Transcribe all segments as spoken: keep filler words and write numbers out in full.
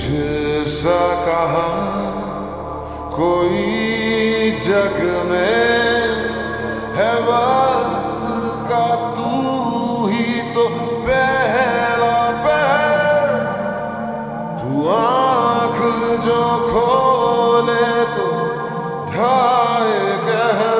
तुझसा कहा कोई जग में है वक्त का, तू ही तो पहला पहर। तू आँख जो खोले तो ढाए कहर।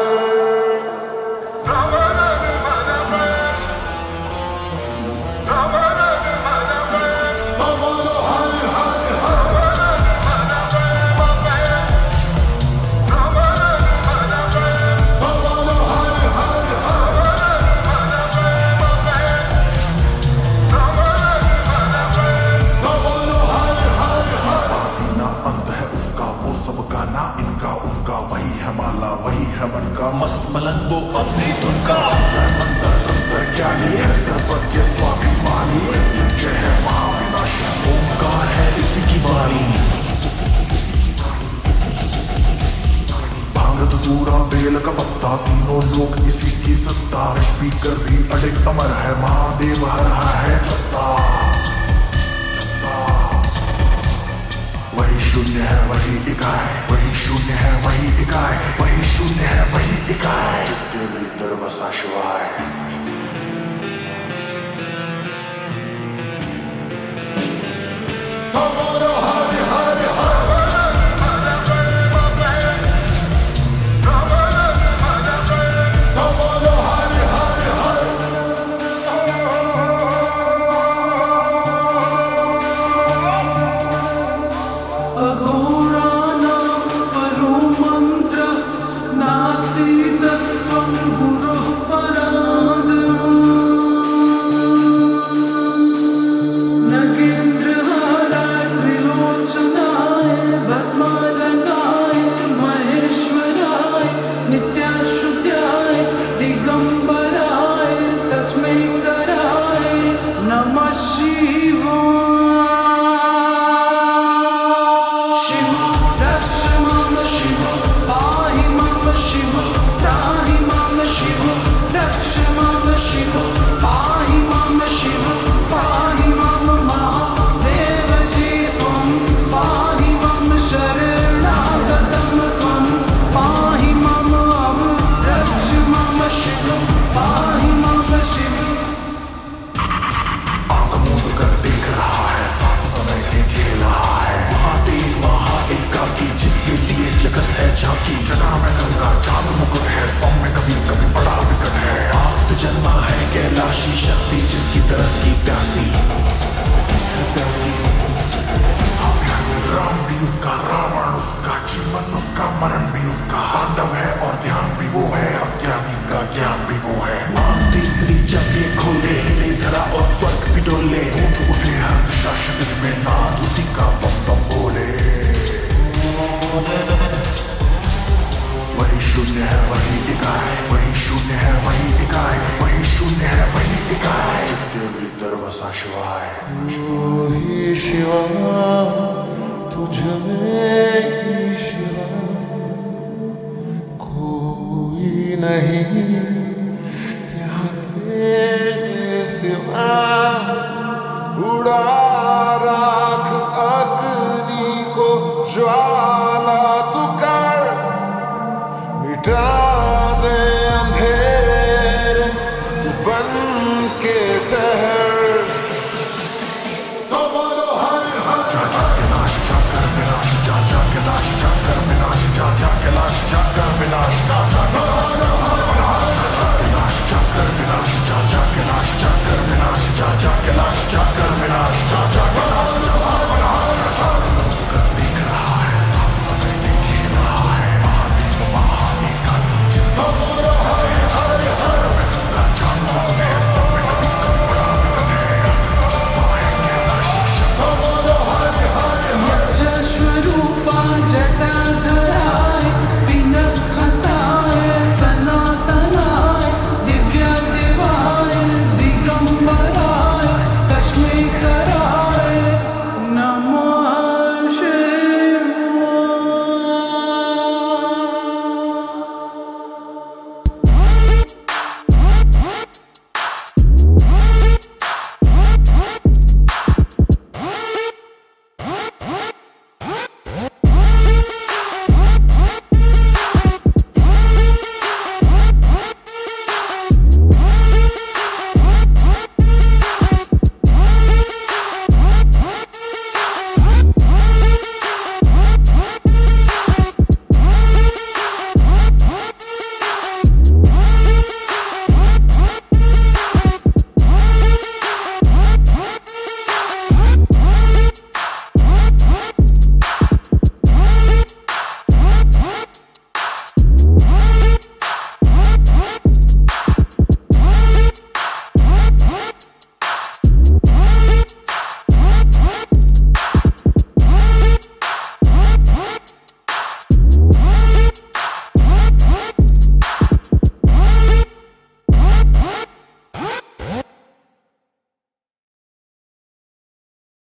वही है मन का मस्त मलंग वो अपनी धुन का। अंदर अंदर अंदर क्या नहीं है सरपत के स्वाभिमानी। मृत्युंजय है महाविनाशी, ओंकार है इसी की वाणी। भांग धतूरा बेल का पत्ता, तीनों लोग इसी की सत्ता। स्पीकर भी अडिग अमर है, महादेव हर रहा है सत्ता। वही शून्य है वही इकाई, वही शून्य है वही इकाई, वही शून्य है वही इकाई, जिसके भीतर बसा शिवाय। कैलाशी शक्ति जिसकी तरस की प्यासी प्यासी। राम भी उसका, रावण उसका, जीवन उसका, मरण भी उसका। पांडव है और ध्यान भी वो है, अज्ञानी का ज्ञान भी वो है। मान तीसरी जब ये खोले, हिले धरा और स्वर्ग भी डोले। ऊंट उठे हर दिशा क्षितिज में, नाद उसी का बम बम बोले। वही शून्य है वही इकाई, वही शून्य है वही इकाई, वही शून्य है वही इकाई, जिसके भीतर बसा शिवाय। तू ही शिवा, तुझ में ही शिवा, कोई नहीं यहाँ तेरे सिवा। उड़ा राख अग्नि को ज्वाला तू कर, मिटा दे अंधेरे तू बन के शहर। जा जा कैलाश जा कर विनाश, जा जा कैलाश जा कर विनाश, जा जा कैलाश जा